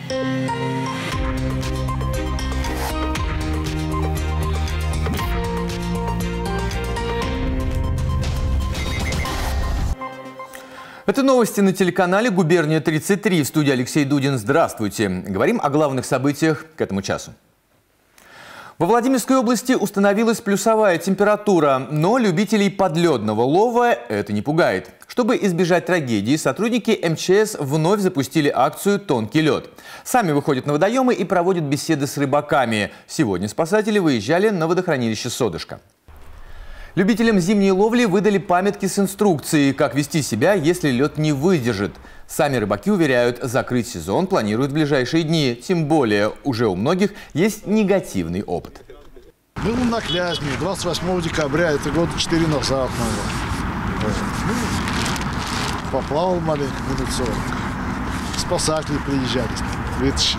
Это новости на телеканале «Губерния-33». В студии Алексей Дудин. Здравствуйте. Говорим о главных событиях к этому часу. Во Владимирской области установилась плюсовая температура, но любителей подледного лова это не пугает. Чтобы избежать трагедии, сотрудники МЧС вновь запустили акцию «Тонкий лед». Сами выходят на водоемы и проводят беседы с рыбаками. Сегодня спасатели выезжали на водохранилище «Содышко». Любителям зимней ловли выдали памятки с инструкцией, как вести себя, если лед не выдержит. Сами рыбаки уверяют, закрыть сезон планируют в ближайшие дни. Тем более, уже у многих есть негативный опыт. Был на Клязьме 28 декабря, это года 4 назад, поплавал маленько, минут 40. Спасатели приезжали, вытащили.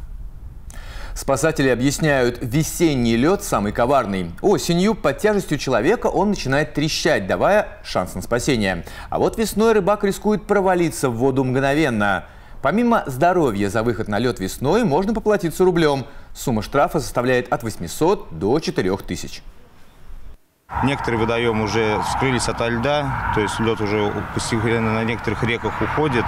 Спасатели объясняют, весенний лед самый коварный. Осенью под тяжестью человека он начинает трещать, давая шанс на спасение. А вот весной рыбак рискует провалиться в воду мгновенно. Помимо здоровья за выход на лед весной можно поплатиться рублем. Сумма штрафа составляет от 800 до 4000. Некоторые водоемы уже скрылись ото льда, то есть лед уже постепенно на некоторых реках уходит.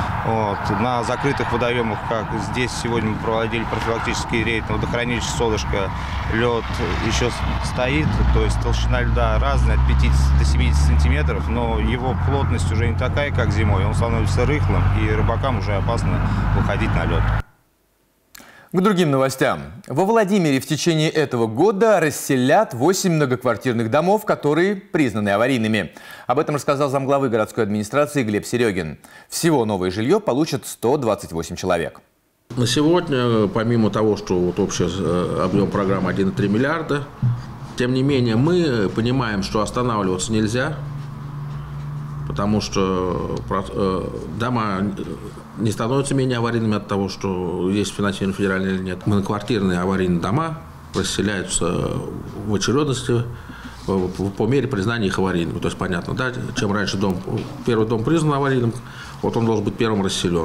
На закрытых водоемах, как здесь сегодня мы проводили профилактический рейд на водохранилище «Солнышко», лед еще стоит, то есть толщина льда разная, от 50 до 70 сантиметров, но его плотность уже не такая, как зимой, он становится рыхлым, и рыбакам уже опасно выходить на лед. К другим новостям. Во Владимире в течение этого года расселят 8 многоквартирных домов, которые признаны аварийными. Об этом рассказал замглавы городской администрации Глеб Серегин. Всего новое жилье получат 128 человек. На сегодня, помимо того, что общий объем программы 1,3 миллиарда, тем не менее мы понимаем, что останавливаться нельзя, потому что дома не становятся менее аварийными от того, что есть финансирование федеральное или нет. Многоквартирные аварийные дома расселяются в очередности по мере признания их аварийными. То есть понятно, да, чем раньше первый дом признан аварийным, вот он должен быть первым расселен.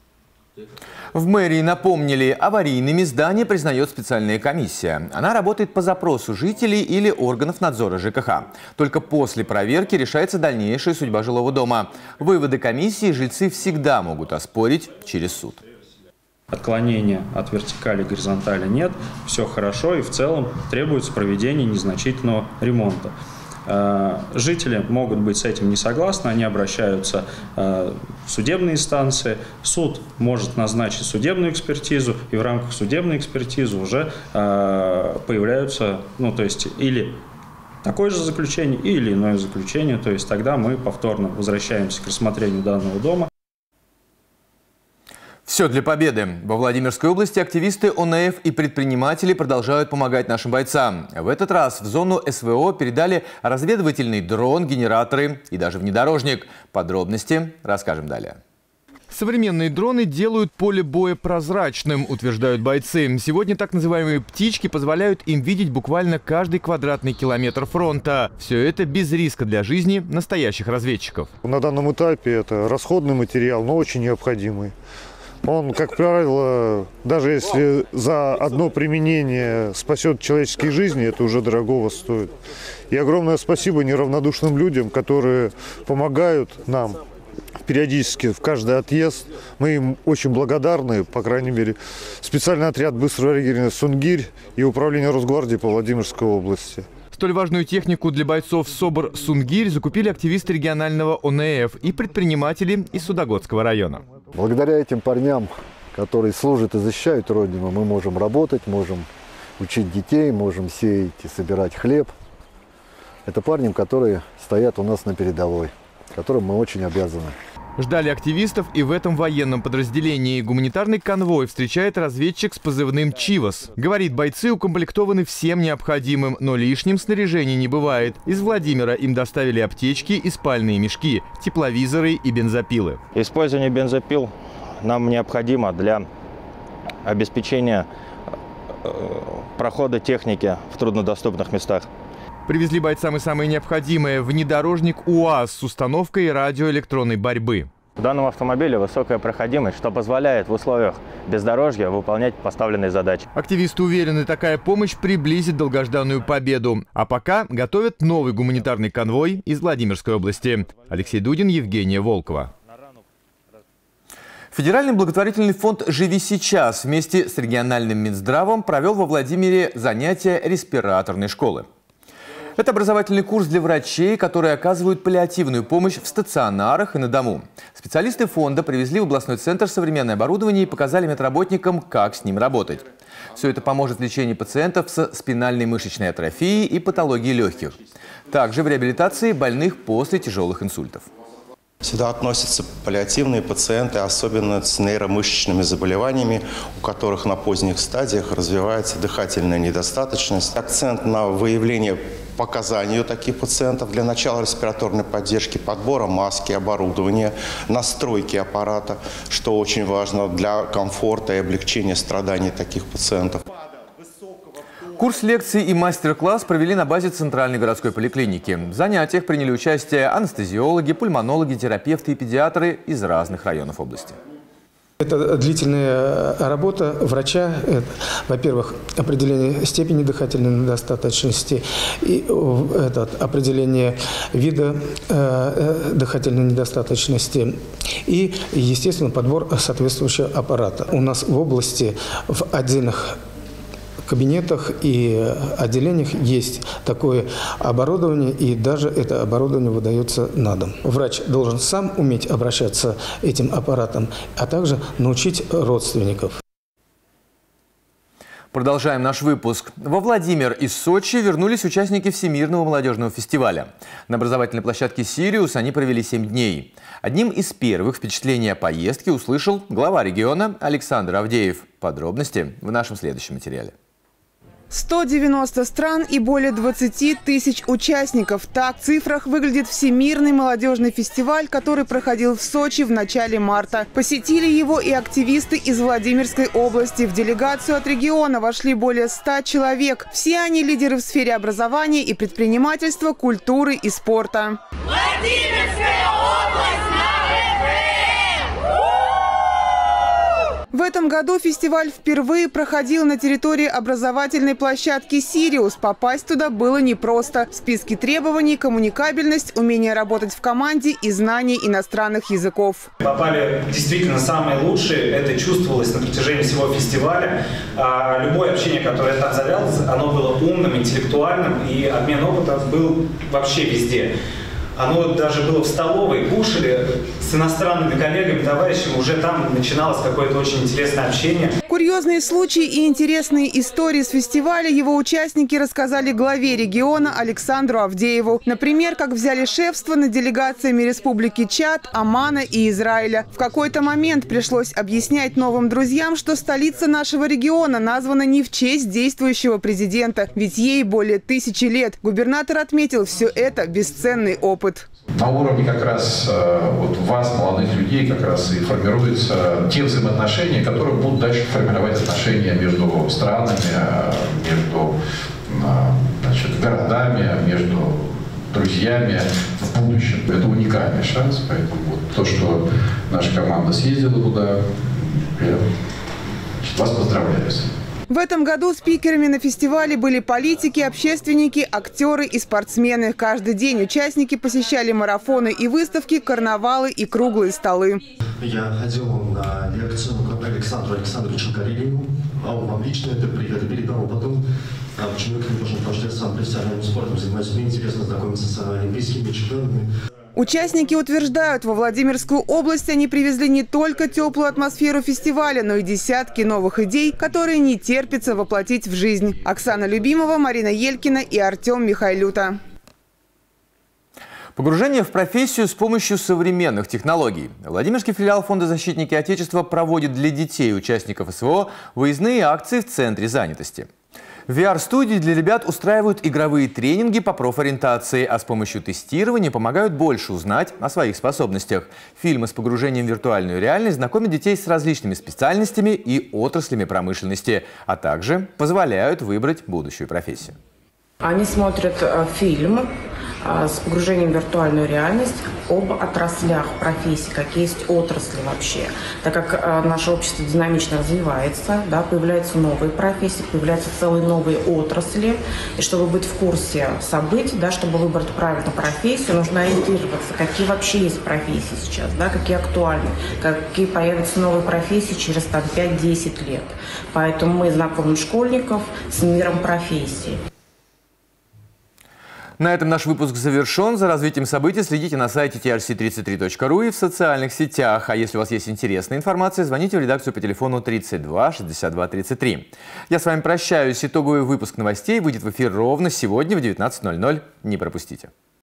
В мэрии напомнили, аварийными здания признает специальная комиссия. Она работает по запросу жителей или органов надзора ЖКХ. Только после проверки решается дальнейшая судьба жилого дома. Выводы комиссии жильцы всегда могут оспорить через суд. Отклонения от вертикали к горизонтали нет, все хорошо и в целом требуется проведение незначительного ремонта. Жители могут быть с этим не согласны, они обращаются в судебные инстанции, суд может назначить судебную экспертизу, и в рамках судебной экспертизы уже появляются, то есть или такое же заключение, или иное заключение, то есть тогда мы повторно возвращаемся к рассмотрению данного дома. Все для победы. Во Владимирской области активисты ОНФ и предприниматели продолжают помогать нашим бойцам. В этот раз в зону СВО передали разведывательный дрон, генераторы и даже внедорожник. Подробности расскажем далее. Современные дроны делают поле боя прозрачным, утверждают бойцы. Сегодня так называемые птички позволяют им видеть буквально каждый квадратный километр фронта. Все это без риска для жизни настоящих разведчиков. На данном этапе это расходный материал, но очень необходимый. Он, как правило, даже если за одно применение спасет человеческие жизни, это уже дорогого стоит. И огромное спасибо неравнодушным людям, которые помогают нам периодически в каждый отъезд. Мы им очень благодарны, по крайней мере, специальный отряд быстрого реагирования «Сунгирь» и управление Росгвардии по Владимирской области. Столь важную технику для бойцов СОБР «Сунгирь» закупили активисты регионального ОНФ и предприниматели из Судогодского района. Благодаря этим парням, которые служат и защищают Родину, мы можем работать, можем учить детей, можем сеять и собирать хлеб. Это парням, которые стоят у нас на передовой, которым мы очень обязаны. Ждали активистов и в этом военном подразделении. Гуманитарный конвой встречает разведчик с позывным «Чивос». Говорит, бойцы укомплектованы всем необходимым, но лишним снаряжений не бывает. Из Владимира им доставили аптечки и спальные мешки, тепловизоры и бензопилы. Использование бензопил нам необходимо для обеспечения прохода техники в труднодоступных местах. Привезли бойцам и самое необходимое – внедорожник УАЗ с установкой радиоэлектронной борьбы. У данного автомобиля высокая проходимость, что позволяет в условиях бездорожья выполнять поставленные задачи. Активисты уверены, такая помощь приблизит долгожданную победу. А пока готовят новый гуманитарный конвой из Владимирской области. Алексей Дудин, Евгения Волкова. Федеральный благотворительный фонд «Живи сейчас» вместе с региональным Минздравом провел во Владимире занятия респираторной школы. Это образовательный курс для врачей, которые оказывают паллиативную помощь в стационарах и на дому. Специалисты фонда привезли в областной центр современное оборудование и показали медработникам, как с ним работать. Все это поможет в лечении пациентов с спинальной мышечной атрофией и патологией легких. Также в реабилитации больных после тяжелых инсультов. Сюда относятся паллиативные пациенты, особенно с нейромышечными заболеваниями, у которых на поздних стадиях развивается дыхательная недостаточность. Акцент на выявление показаний у таких пациентов для начала респираторной поддержки, подбора маски, оборудования, настройки аппарата, что очень важно для комфорта и облегчения страданий таких пациентов. Курс лекций и мастер-класс провели на базе Центральной городской поликлиники. В занятиях приняли участие анестезиологи, пульмонологи, терапевты и педиатры из разных районов области. Это длительная работа врача. Во-первых, определение степени дыхательной недостаточности, и определение вида дыхательной недостаточности и, естественно, подбор соответствующего аппарата. У нас в области в отдельных кабинетах и отделениях есть такое оборудование, и даже это оборудование выдается на дом. Врач должен сам уметь обращаться этим аппаратом, а также научить родственников. Продолжаем наш выпуск. Во Владимир из Сочи вернулись участники Всемирного молодежного фестиваля. На образовательной площадке «Сириус» они провели 7 дней. Одним из первых впечатлений о поездке услышал глава региона Александр Авдеев. Подробности в нашем следующем материале. 190 стран и более 20 тысяч участников. Так в цифрах выглядит Всемирный молодежный фестиваль, который проходил в Сочи в начале марта. Посетили его и активисты из Владимирской области. В делегацию от региона вошли более 100 человек. Все они лидеры в сфере образования и предпринимательства, культуры и спорта. Владимирская область! В этом году фестиваль впервые проходил на территории образовательной площадки «Сириус». Попасть туда было непросто. В списке требований – коммуникабельность, умение работать в команде и знание иностранных языков. Попали действительно самые лучшие. Это чувствовалось на протяжении всего фестиваля. Любое общение, которое там завязалось, оно было умным, интеллектуальным, и обмен опытом был вообще везде. Оно даже было в столовой, кушали с иностранными коллегами, товарищами, уже там начиналось какое-то очень интересное общение. Курьезные случаи и интересные истории с фестиваля его участники рассказали главе региона Александру Авдееву. Например, как взяли шефство над делегациями республики Чад, Омана и Израиля. В какой-то момент пришлось объяснять новым друзьям, что столица нашего региона названа не в честь действующего президента, ведь ей более 1000 лет. Губернатор отметил, все это бесценный опыт. На уровне как раз вот вас, молодых людей, как раз и формируются те взаимоотношения, которые будут дальше формировать отношения между странами, между городами, между друзьями в будущем. Это уникальный шанс, поэтому вот то, что наша команда съездила туда, я вас поздравляю с этим. В этом году спикерами на фестивале были политики, общественники, актеры и спортсмены. Каждый день участники посещали марафоны и выставки, карнавалы и круглые столы. Я ходил на лекцию к Александру Александровичу Карелину. А он вам лично это передал потом. Почему я не должен пожалеть сам профессиональным спортом занимаюсь? Мне интересно знакомиться с олимпийскими чемпионами. Участники утверждают, во Владимирскую область они привезли не только теплую атмосферу фестиваля, но и десятки новых идей, которые не терпится воплотить в жизнь. Оксана Любимова, Марина Елькина и Артем Михайлюта. Погружение в профессию с помощью современных технологий. Владимирский филиал Фонда защитники Отечества проводит для детей участников СВО выездные акции в центре занятости. В VR-студии для ребят устраивают игровые тренинги по профориентации, а с помощью тестирования помогают больше узнать о своих способностях. Фильмы с погружением в виртуальную реальность знакомят детей с различными специальностями и отраслями промышленности, а также позволяют выбрать будущую профессию. Они смотрят фильм, с погружением в виртуальную реальность об отраслях профессий, какие есть отрасли вообще. Так как наше общество динамично развивается, да, появляются новые профессии, появляются целые новые отрасли. И чтобы быть в курсе событий, да, чтобы выбрать правильную профессию, нужно ориентироваться, какие вообще есть профессии сейчас, да, какие актуальны, какие появятся новые профессии через 5-10 лет. Поэтому мы знакомим школьников с миром профессий. На этом наш выпуск завершен. За развитием событий следите на сайте trc33.ru и в социальных сетях. А если у вас есть интересная информация, звоните в редакцию по телефону 32 62 33. Я с вами прощаюсь. Итоговый выпуск новостей выйдет в эфир ровно сегодня в 19:00. Не пропустите.